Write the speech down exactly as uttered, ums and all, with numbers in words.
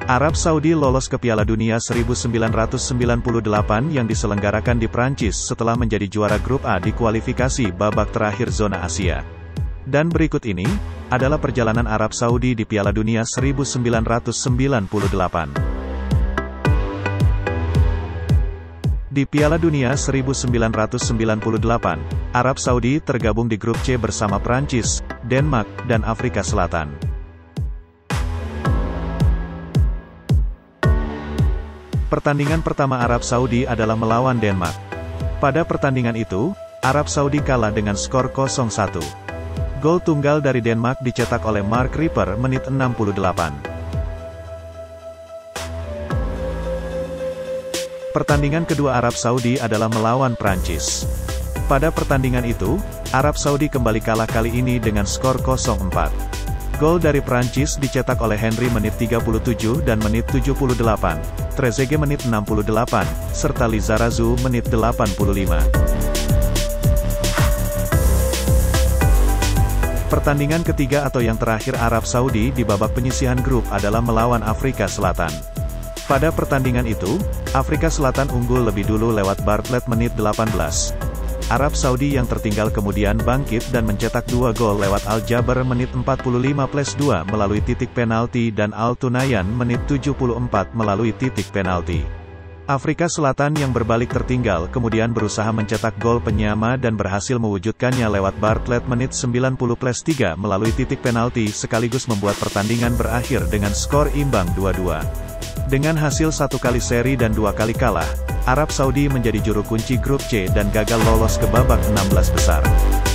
Arab Saudi lolos ke Piala Dunia seribu sembilan ratus sembilan puluh delapan yang diselenggarakan di Prancis setelah menjadi juara grup A di kualifikasi babak terakhir zona Asia. Dan berikut ini adalah perjalanan Arab Saudi di Piala Dunia seribu sembilan ratus sembilan puluh delapan. Di Piala Dunia seribu sembilan ratus sembilan puluh delapan, Arab Saudi tergabung di grup C bersama Prancis, Denmark, dan Afrika Selatan. Pertandingan pertama Arab Saudi adalah melawan Denmark. Pada pertandingan itu, Arab Saudi kalah dengan skor nol satu. Gol tunggal dari Denmark dicetak oleh Mark Ripper menit enam puluh delapan. Pertandingan kedua Arab Saudi adalah melawan Prancis. Pada pertandingan itu, Arab Saudi kembali kalah kali ini dengan skor nol empat. Gol dari Prancis dicetak oleh Henry menit tiga puluh tujuh dan menit tujuh puluh delapan, Trezeguet menit enam puluh delapan, serta Lizarazu menit delapan puluh lima. Pertandingan ketiga atau yang terakhir Arab Saudi di babak penyisihan grup adalah melawan Afrika Selatan. Pada pertandingan itu, Afrika Selatan unggul lebih dulu lewat Bartlett menit delapan belas. Arab Saudi yang tertinggal kemudian bangkit dan mencetak dua gol lewat Al-Jaber menit empat puluh lima plus dua melalui titik penalti dan Al-Tunayan menit tujuh puluh empat melalui titik penalti. Afrika Selatan yang berbalik tertinggal kemudian berusaha mencetak gol penyama dan berhasil mewujudkannya lewat Bartlett menit sembilan puluh plus tiga melalui titik penalti sekaligus membuat pertandingan berakhir dengan skor imbang dua dua. Dengan hasil satu kali seri dan dua kali kalah, Arab Saudi menjadi juru kunci grup C dan gagal lolos ke babak enam belas besar.